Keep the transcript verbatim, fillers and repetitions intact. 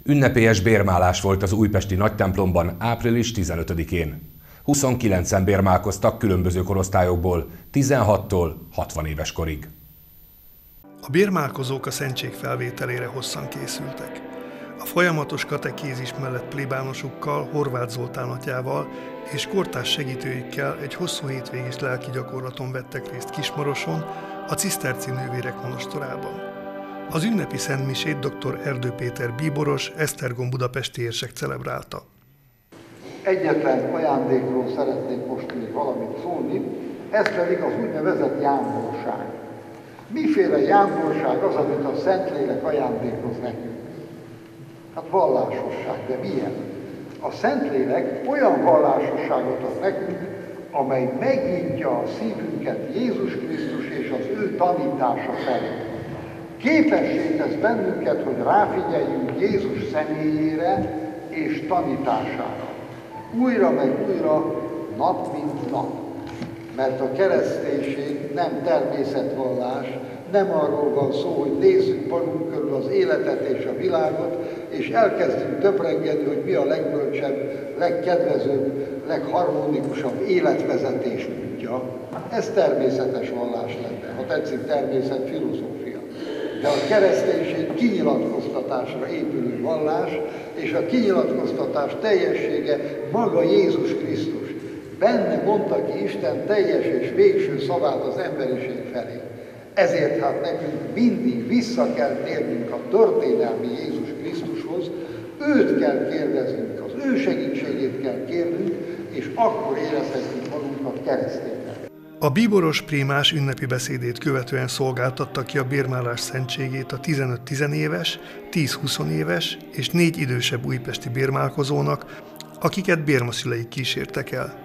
Ünnepélyes bérmálás volt az újpesti nagytemplomban április tizenötödikén. huszonkilencen bérmálkoztak különböző korosztályokból, tizenhattól hatvan éves korig. A bérmálkozók a szentség felvételére hosszan készültek. A folyamatos katekézis mellett plébánosukkal, Horváth Zoltán atyával és kortárs segítőikkel egy hosszú hétvégés lelki gyakorlaton vettek részt Kismaroson, a Ciszterci Nővérek Monostorában. Az ünnepi szentmisét dr. Erdő Péter bíboros, Esztergom budapesti érsek celebrálta. Egyetlen ajándékról szeretnék most még valamit szólni, ez pedig az úgynevezett jámborság. Miféle jámborság az, amit a Szentlélek ajándékoz nekünk? Hát vallásosság, de milyen? A Szentlélek olyan vallásosságot ad nekünk, amely megnyitja a szívünket Jézus Krisztus és az ő tanítása felé. Képessé tesz bennünket, hogy ráfigyeljünk Jézus személyére és tanítására. Újra meg újra, nap mint nap. Mert a kereszténység nem természetvallás, nem arról van szó, hogy nézzük magunk körül az életet és a világot, és elkezdünk töprengeni, hogy mi a legbölcsebb, legkedvezőbb, legharmonikusabb életvezetés útja. Ez természetes vallás lenne, ha tetszik, természetfilozófia. De a kereszténység kinyilatkoztatásra épülő vallás, és a kinyilatkoztatás teljessége maga Jézus Krisztus. Benne mondta ki Isten teljes és végső szavát az emberiség felé. Ezért hát nekünk mindig vissza kell térnünk a történelmi Jézus Krisztushoz, őt kell kérdeznünk, az ő segítségét kell kérnünk, és akkor érezhetjük magunkat kereszténynek. A bíboros prímás ünnepi beszédét követően szolgáltatta ki a bérmálás szentségét a tizenöt-tizenéves, tíz-húsz éves és négy idősebb újpesti bérmálkozónak, akiket bérmaszüleik kísértek el.